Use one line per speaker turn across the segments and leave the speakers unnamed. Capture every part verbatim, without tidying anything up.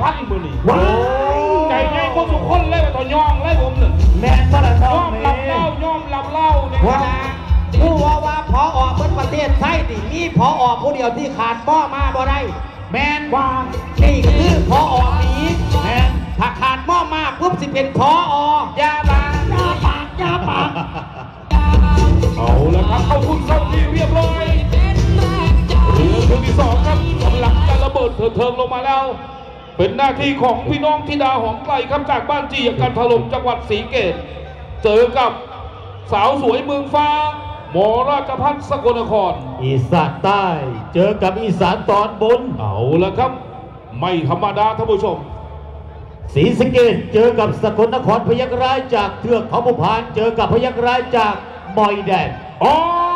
พันมือนี่ใจง่ายคนสุขคนเลยต่อย่องเลยผมหนึ่ง
แม่ก็ละน้อง
ย่อมลำเล่าย่อมลำเล่าเนี่ย
ผู้ว่าว่าพอออกเมื่อประเทศไทยนี่มีพอออกผู้เดียวที่ขาดป้อมาบ่ได้แมนว่านี่คือพอออกนี้แมนถ้าขาดป้อมาปุ๊บสิเป็นพออยาบายาปากยาปาก
เอาละครับเข้าทุนเข้าที่เรียบร้อยเรือเครื่องที่สองครับกำลังจะระเบิดเถิงลงมาแล้วเป็นหน้าที่ของพี่น้องธิดาหอมไกลครับจากบ้านจีอย่างการถล่มจังหวัดศรีเกตเจอกับสาวสวยเมืองฟ้าหมอราชพัฒน์สกลนคร
อีสานใต้เจอกับอีสานตอนบน
เอาละครับไม่ธรรมดาท่านผู้ชม
ศรีสะเกษเจอกับสกลนครพยัคฆ์ร้ายจากเทือกเขาภูพานเจอกับพยัคฆ์ร้ายจากมอยแดง
อ๋อ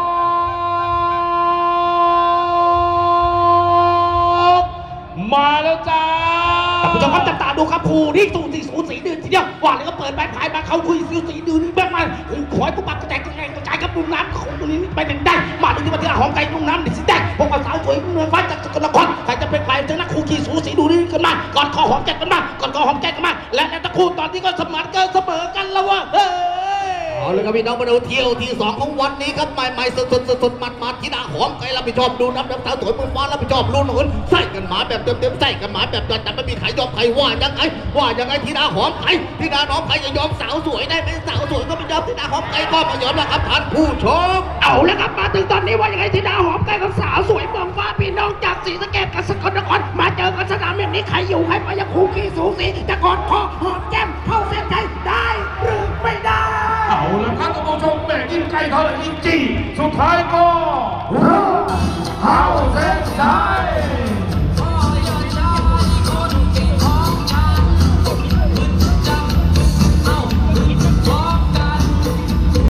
มาแล้วจ้า
ท่านผู้ชมครับจับตาดูครับผู้ที่สูสีสูสีดื้อทีเดียวว่าเลยก็เปิดใบพายมาเขาคุยสูสีดื้อนี่แบบมันขอยปุ๊บปั๊บกระจายกระจายกระจายครับลุ่มน้ำของตรงนี้ไปเป็นได้มาดูที่ประเทศหอมไก่ลุ่มน้ำดิสิได้พวกสาวสวยเมืองฟ้าจากสกลนครใครจะเป็นใครจะนักคู่ขี้สูสีดูนี่กันมาก่อนคอหอมแก้กันมาก่อนคอหอมแก้กันมาและในตะคู่ตอนนี้ก็เสมอกันเสมอกันแล้วว่าเฮ้
เอาเลยครับพี่น้องมาดูเที่ยวที่สองของวันนี้ครับใหม่ๆสดๆสดๆมัดๆที่ดาหอมไก่รับผิดชอบดูน้ำน้ำสาวสวยเมืองฟ้ารับผิดชอบรุ่นอื่นใส่กันหมาแบบเต็มๆใส่กันหมาแบบแต่ไม่มีใครยอมใครว่ายังไงว่ายังไงที่ดาหอมไก่ที่ดาหอมไก่จะยอมสาวสวยได้ไหมสาวสวยก็ไม่ยอมที่ดาหอมไก่ก็ไม่ยอมแล้วครับท่านผู้ชม
เอาแล้วครับมาถึงตอนนี้ว่ายังไงที่ดาหอมไก่กับสาวสวยเมืองฟ้าพี่น้องจากศรีสะเกษกับสกลนครมาเจอกันสนามอย่างนี้ใครอยู่ใครไปยังคู่ขี้สูสีแต่ก่อนคอหอมแก้มเข้าเส้นใจได้หรือไม่ได้
เอาละครับท่านผู้ชมแม่ยิ่งไกลเท่าไหร่ยิ่งจีสุดท้ายก็เข้าเส้นชัย